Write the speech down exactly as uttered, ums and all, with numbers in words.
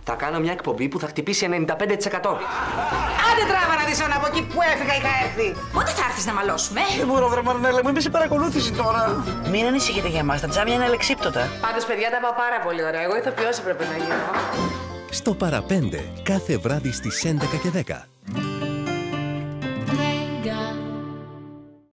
Θα κάνω μια εκπομπή που θα χτυπήσει ενενήντα πέντε τοις εκατό. Άντε τράβα να δεις από εκεί που έφυγα είχα έρθει. Πότε θα έρθεις να μαλώσουμε? Δεν μπορώ, βρε Μαρινέλα μου, είμαι σε παρακολούθηση τώρα. Μην ανησυχείτε για εμάς, τα τζάμια είναι αλεξίπτωτα. Πάντως, παιδιά, τα είπα πάρα πολύ ωραία. Εγώ ηθοποιός έπρεπε να γίνω. Στο Παραπέντε, κάθε βράδυ στις έντεκα και δέκα.